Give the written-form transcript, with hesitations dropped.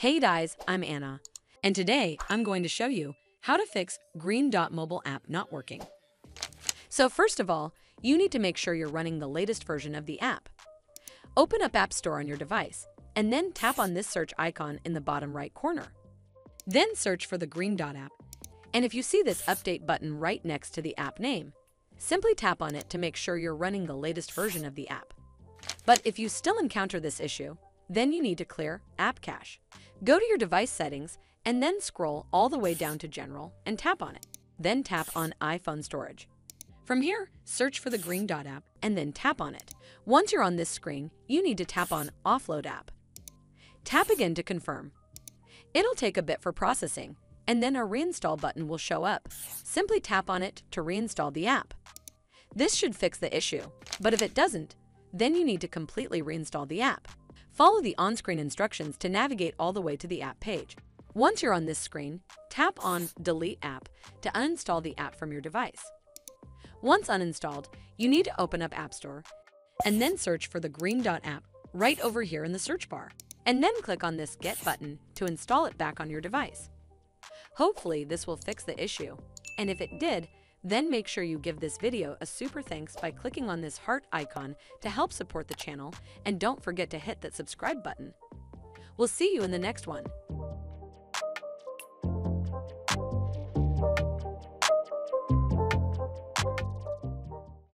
Hey guys, I'm Anna, and today I'm going to show you how to fix green dot mobile app not working. So first of all, you need to make sure you're running the latest version of the app. Open up App Store on your device, and then tap on this search icon in the bottom right corner. Then search for the green dot app, and if you see this update button right next to the app name, simply tap on it to make sure you're running the latest version of the app. But if you still encounter this issue, then you need to clear App Cache. Go to your device settings and then scroll all the way down to General and tap on it. Then tap on iPhone Storage. From here, search for the green dot app and then tap on it. Once you're on this screen, you need to tap on Offload App. Tap again to confirm. It'll take a bit for processing, and then a reinstall button will show up. Simply tap on it to reinstall the app. This should fix the issue, but if it doesn't, then you need to completely reinstall the app. Follow the on-screen instructions to navigate all the way to the app page. Once you're on this screen, tap on Delete App to uninstall the app from your device. Once uninstalled, you need to open up App Store and then search for the green dot app right over here in the search bar, and then click on this Get button to install it back on your device. Hopefully this will fix the issue, and if it did, then make sure you give this video a super thanks by clicking on this heart icon to help support the channel, and don't forget to hit that subscribe button. We'll see you in the next one.